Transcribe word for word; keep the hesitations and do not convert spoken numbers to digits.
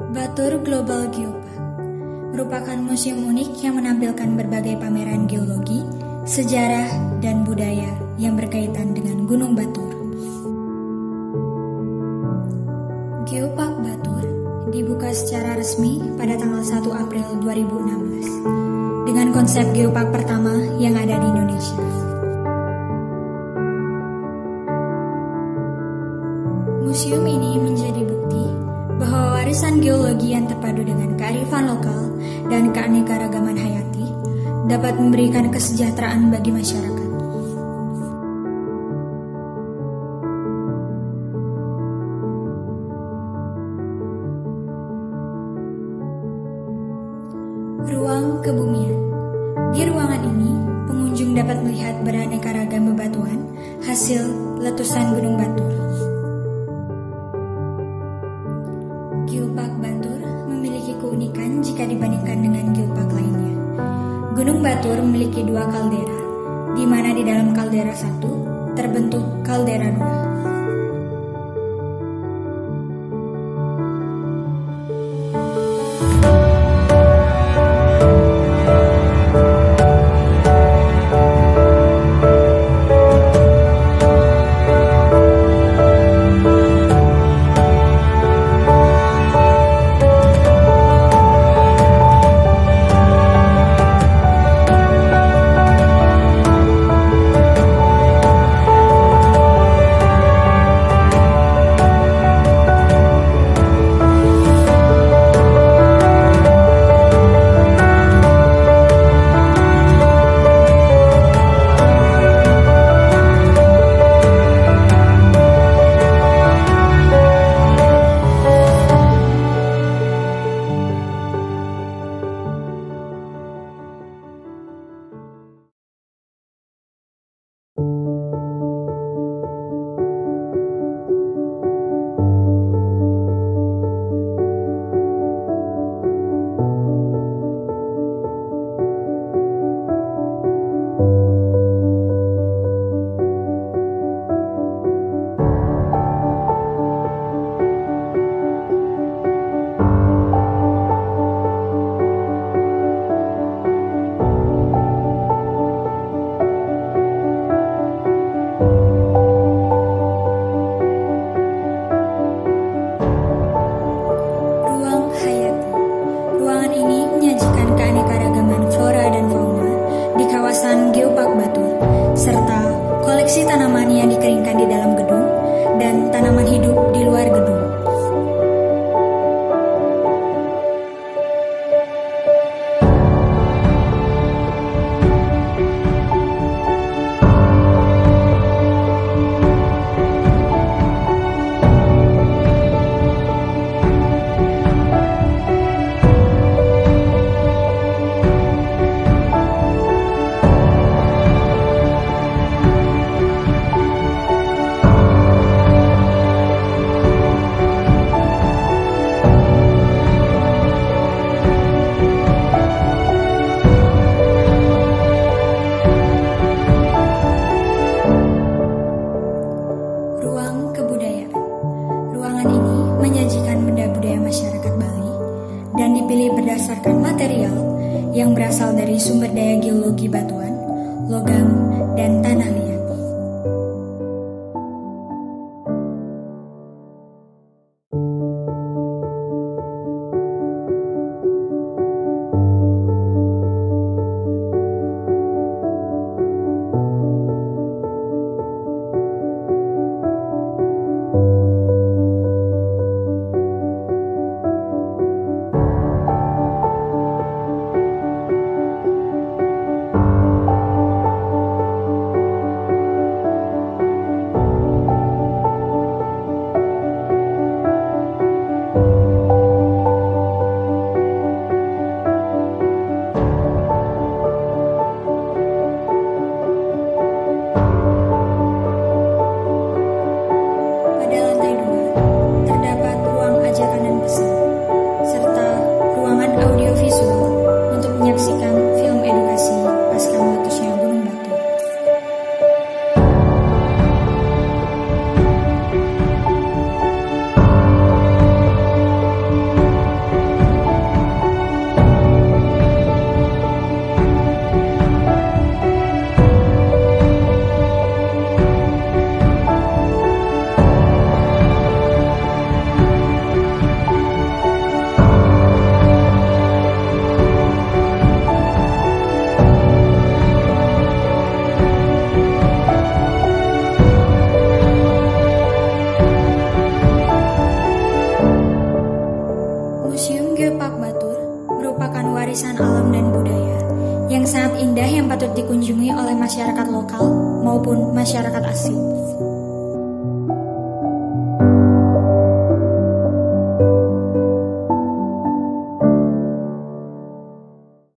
Batur Global Geopark merupakan museum unik yang menampilkan berbagai pameran geologi, sejarah, dan budaya yang berkaitan dengan Gunung Batur. Geopark Batur dibuka secara resmi pada tanggal satu April dua ribu enam belas dengan konsep geopark pertama yang ada di Indonesia. Museum ini menjadi bukti bahwa warisan geologi yang terpadu dengan kearifan lokal dan keanekaragaman hayati dapat memberikan kesejahteraan bagi masyarakat. Ruang kebumian. Di ruangan ini, pengunjung dapat melihat beraneka ragam bebatuan hasil letusan Gunung Batur. Geopark Batur memiliki keunikan jika dibandingkan dengan geopark lainnya. Gunung Batur memiliki dua kaldera, di mana di dalam kaldera satu terbentuk kaldera dua. Geopark Batur, serta koleksi tanaman yang dikeringkan di dalam gedung dan tanaman hidup di luar gedung. Dan dipilih berdasarkan material yang berasal dari sumber daya geologi batuan, logam, dan tanah liat. warisan alam dan budaya yang sangat indah yang patut dikunjungi oleh masyarakat lokal maupun masyarakat asing.